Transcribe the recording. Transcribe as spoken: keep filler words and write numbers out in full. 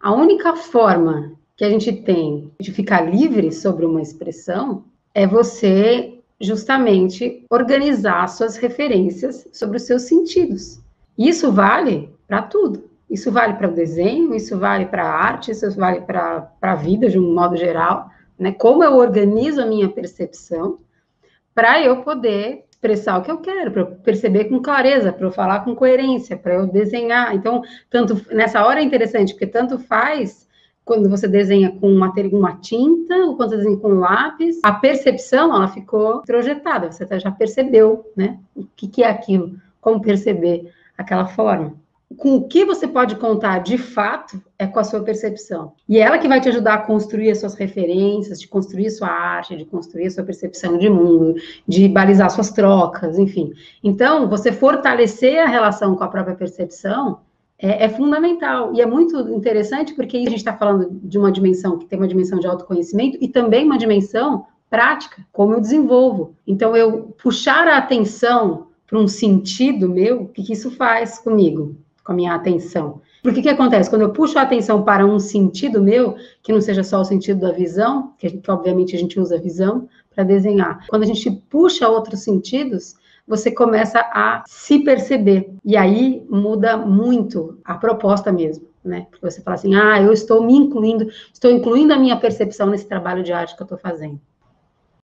A única forma que a gente tem de ficar livre sobre uma expressão é você justamente organizar suas referências sobre os seus sentidos. Isso vale para tudo. Isso vale para o desenho, isso vale para a arte, isso vale para a vida de um modo geral, né? Como eu organizo a minha percepção para eu poder expressar o que eu quero, para eu perceber com clareza, para eu falar com coerência, para eu desenhar. Então, tanto nessa hora é interessante, porque tanto faz quando você desenha com uma, uma tinta, ou quando você desenha com um lápis, a percepção, ela ficou introjetada, você já percebeu, né? O que, que é aquilo, como perceber aquela forma. Com o que você pode contar de fato é com a sua percepção. E é ela que vai te ajudar a construir as suas referências, de construir sua arte, de construir a sua percepção de mundo, de balizar suas trocas, enfim. Então, você fortalecer a relação com a própria percepção é, é fundamental. E é muito interessante porque a gente está falando de uma dimensão que tem uma dimensão de autoconhecimento e também uma dimensão prática, como eu desenvolvo. Então, eu puxar a atenção para um sentido meu, o que, que isso faz comigo? Com a minha atenção. Porque o que acontece? Quando eu puxo a atenção para um sentido meu, que não seja só o sentido da visão, que, que obviamente a gente usa a visão para desenhar. Quando a gente puxa outros sentidos, você começa a se perceber. E aí muda muito a proposta mesmo, né? Porque você fala assim, ah, eu estou me incluindo, estou incluindo a minha percepção nesse trabalho de arte que eu estou fazendo.